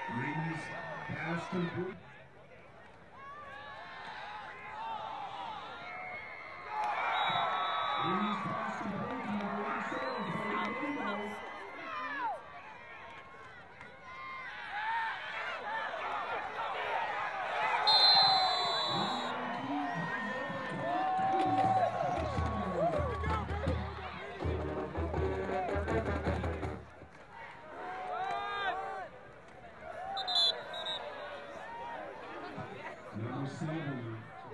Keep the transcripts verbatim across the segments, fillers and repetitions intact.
Reeves pass complete. Reeves pass complete. Number eighty-seven, Cody Daniels. Number seven.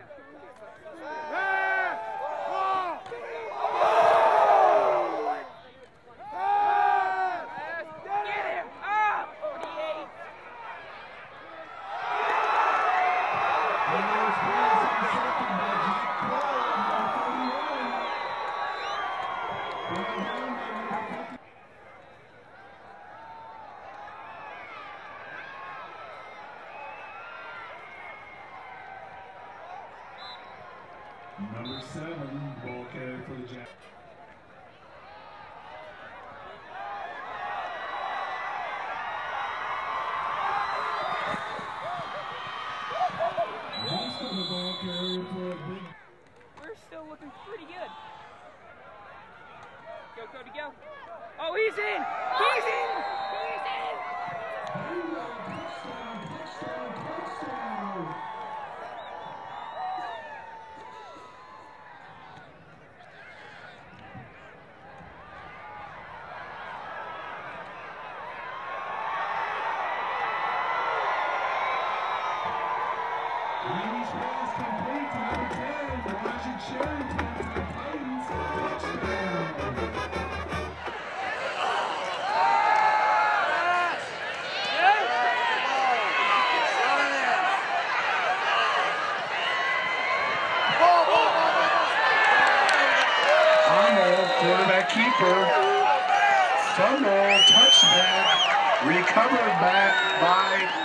Number seven, ball carry for the Jack. Most of the ball carrier for a big. We're still looking pretty good. Go, Cody, go. Oh, he's in! He's in! He's in! Touchdown, touchdown, touchdown! Reeves pass complete to number ten, Roger Sherrington to the Titans. Touchdown! Fumble, quarterback keeper. Fumble, touchback, recovered back by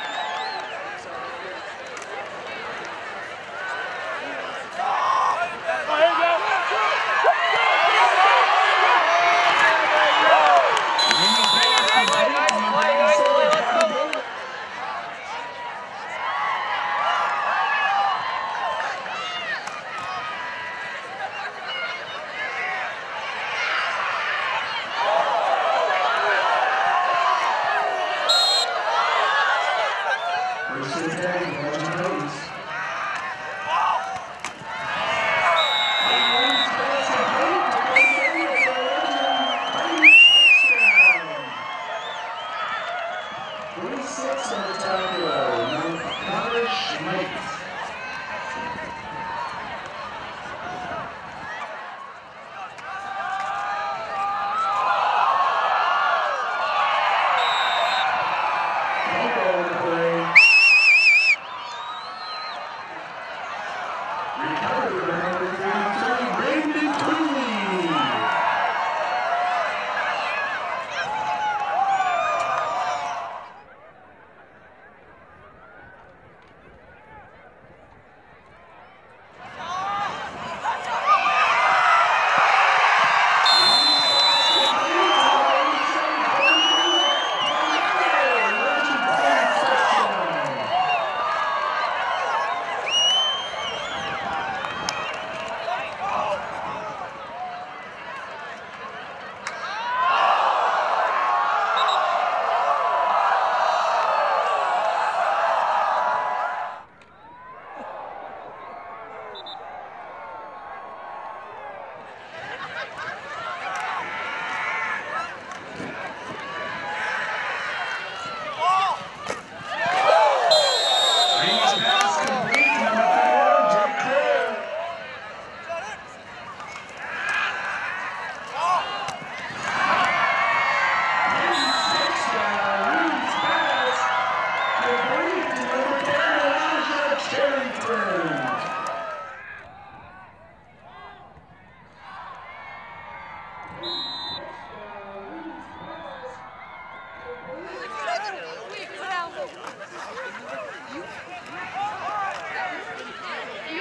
forty-six on the tackle, Connor Schmitz. Fumble on the play. Recovered by number thirty-three, Brandon Cooley.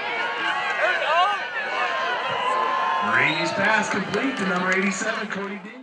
Brady's pass complete to number eighty-seven, Cody Daniels.